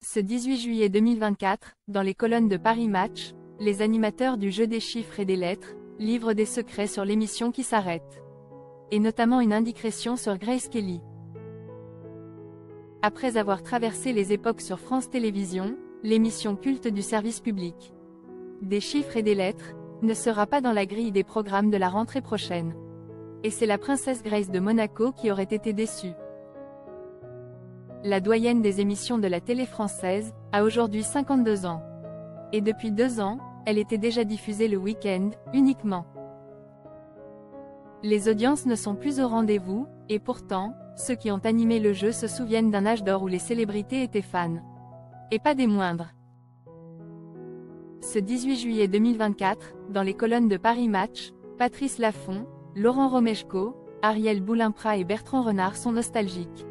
Ce 18 juillet 2024, dans les colonnes de Paris Match, les animateurs du jeu des chiffres et des lettres livrent des secrets sur l'émission qui s'arrête. Et notamment une indiscrétion sur Grace Kelly. Après avoir traversé les époques sur France Télévisions, l'émission culte du service public des chiffres et des lettres ne sera pas dans la grille des programmes de la rentrée prochaine. Et c'est la princesse Grace de Monaco qui aurait été déçue. La doyenne des émissions de la télé française a aujourd'hui 52 ans. Et depuis 2 ans, elle était déjà diffusée le week-end, uniquement. Les audiences ne sont plus au rendez-vous, et pourtant, ceux qui ont animé le jeu se souviennent d'un âge d'or où les célébrités étaient fans. Et pas des moindres. Ce 18 juillet 2024, dans les colonnes de Paris Match, Patrice Laffont, Laurent Romeshko, Ariel Boulin-Prat et Bertrand Renard sont nostalgiques.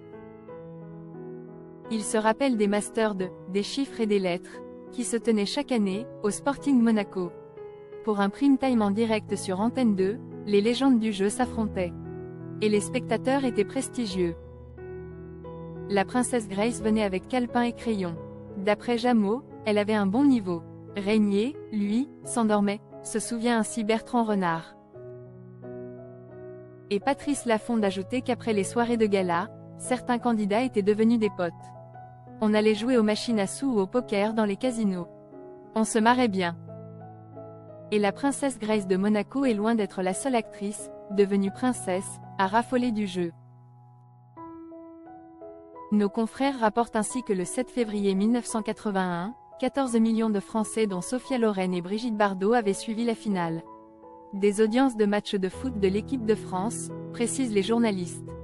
Ils se rappellent des masters des chiffres et des lettres, qui se tenaient chaque année, au Sporting Monaco. Pour un prime time en direct sur Antenne 2, les légendes du jeu s'affrontaient. Et les spectateurs étaient prestigieux. La princesse Grace venait avec calepin et crayon. D'après Jameau, elle avait un bon niveau. Régnier, lui, s'endormait, se souvient ainsi Bertrand Renard. Et Patrice Laffont d'ajouter qu'après les soirées de gala, certains candidats étaient devenus des potes. On allait jouer aux machines à sous ou au poker dans les casinos. On se marrait bien. Et la princesse Grace de Monaco est loin d'être la seule actrice, devenue princesse, à raffoler du jeu. Nos confrères rapportent ainsi que le 7 février 1981, 14 millions de Français dont Sophia Loren et Brigitte Bardot avaient suivi la finale. Des audiences de matchs de foot de l'équipe de France, précisent les journalistes.